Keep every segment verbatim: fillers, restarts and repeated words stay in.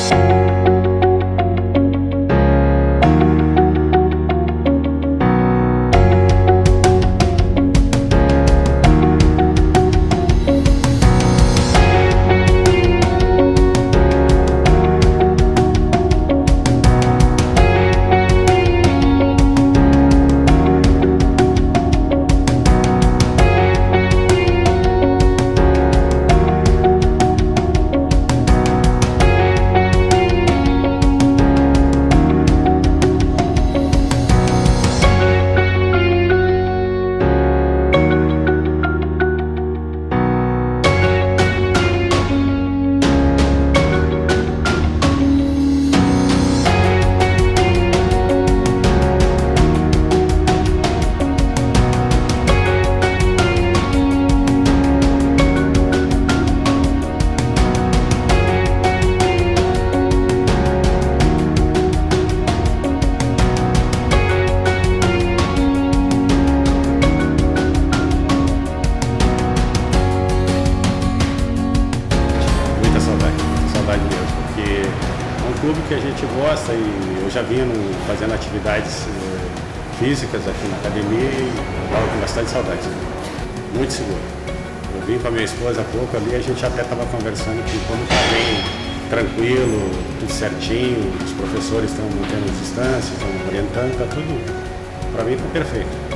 clube que a gente gosta e eu já vinha fazendo atividades eh, físicas aqui na academia e estava com bastante saudade. Muito seguro. Eu vim com a minha esposa há pouco ali, a gente até estava conversando que quando está bem tranquilo, tudo certinho, os professores estão mantendo as distâncias, estão orientando, está tudo, para mim está perfeito.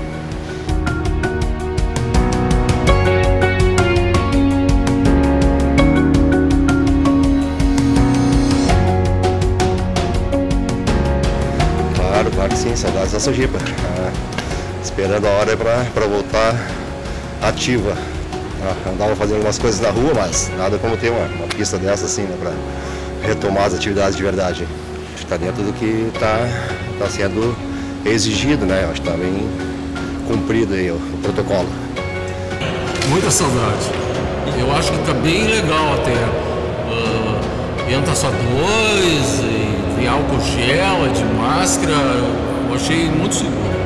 Claro, claro que sim, saudades da Sogipa. Ah, esperando a hora para voltar ativa. Ah, andava fazendo algumas coisas na rua, mas nada como ter uma, uma pista dessa assim, né, para retomar as atividades de verdade. Está dentro do que está tá sendo exigido, né? Acho que está bem cumprido aí o, o protocolo. Muita saudade. Eu acho que está bem legal até. Uh, entra só dois, e tem álcool gel, é de máscara. Eu achei muito seguro.